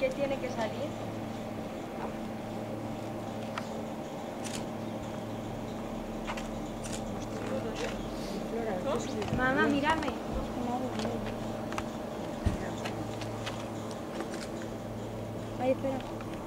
¿Qué tiene que salir? Mamá, mírame. Ay, espera.